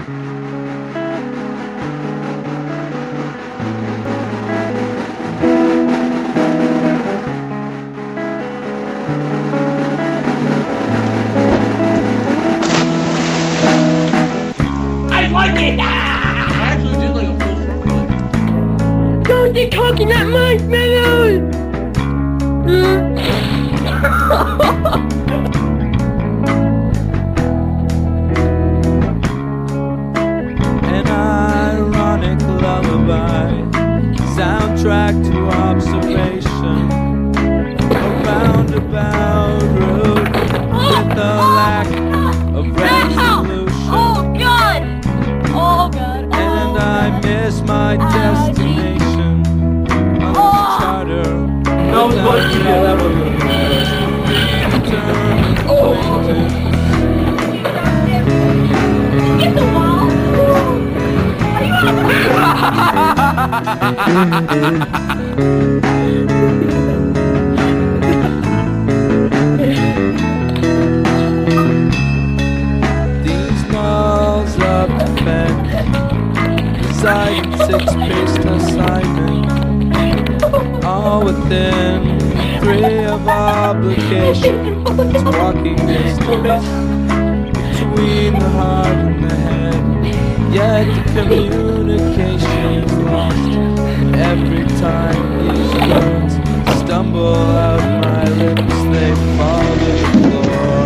You're talking at marshmallows! An ironic lullaby, soundtrack to observation, a roundabout route with a lack of resolution. Oh God! Oh God! And I miss my destination. No, but yeah, that was Get the wall! These walls of defense, design six-paced assignment, all within 3 of obligations, walking distance between the heart and the head. Yet the communication is lost every time these words stumble out my lips. They fall to the floor.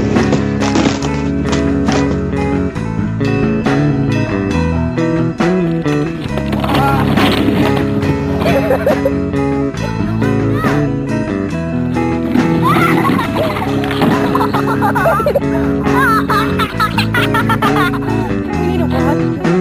We need to watch.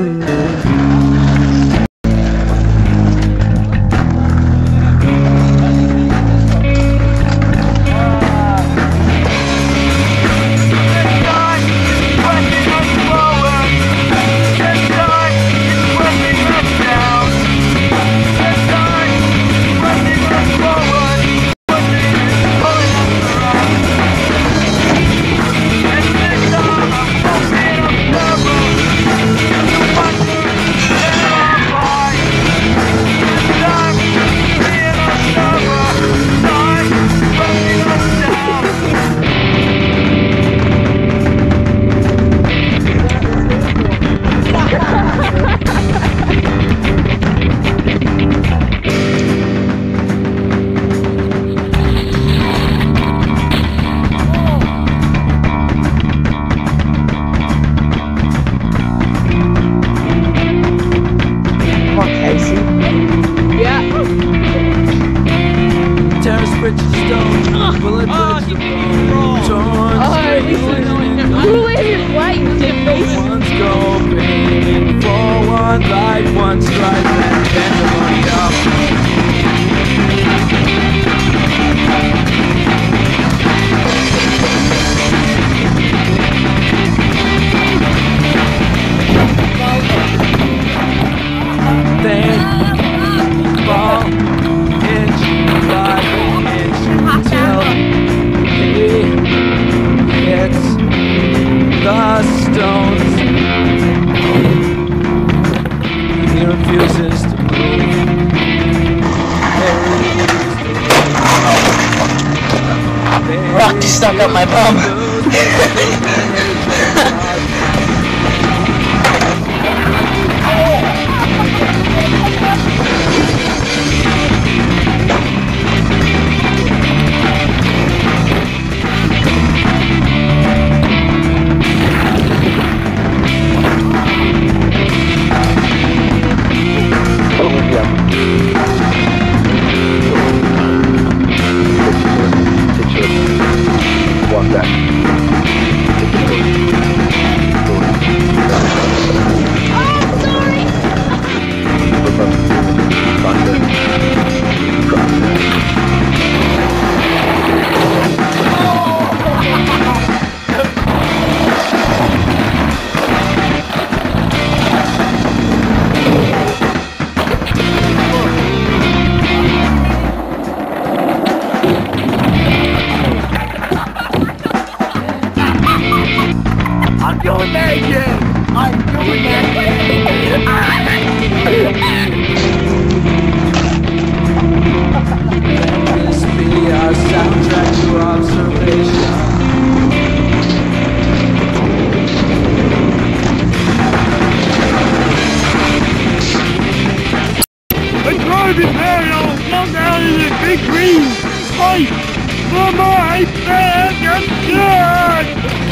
One strike and then the money up. Then fall inch by inch till he hits the stones. He refuses to move. Rock stuck up my bum. I'm going there. again! I'm doing it! This be our soundtrack to observation. A driving aerial flung out in a big green fight for my bad and good!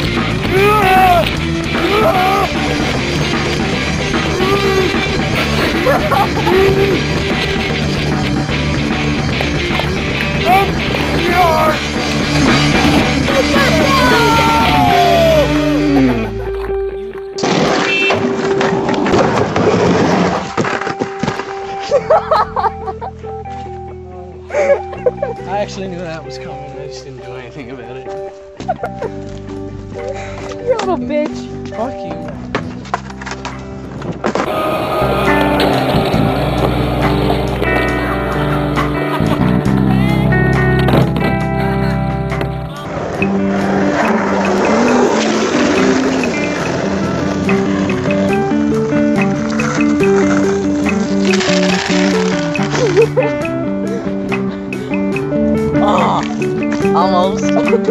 I actually knew that was coming, I just didn't do anything about it. You little bitch. Fuck you. Oh, almost.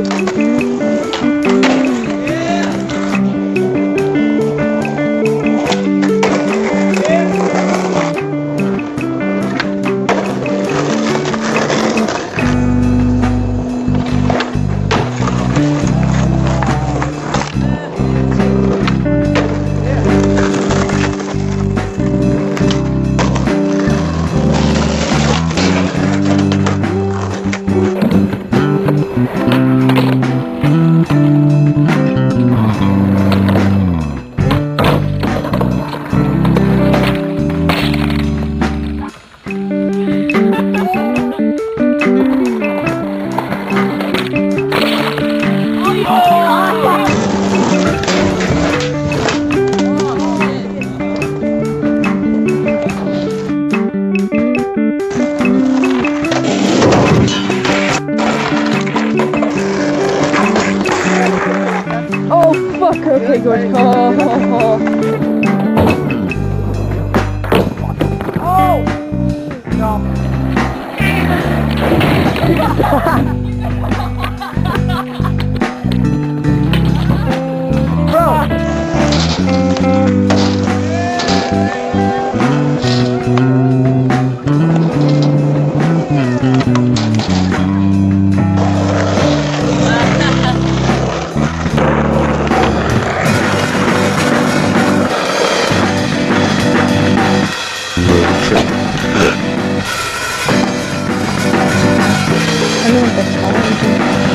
Oh fuck, okay good. Oh. I know what that's called.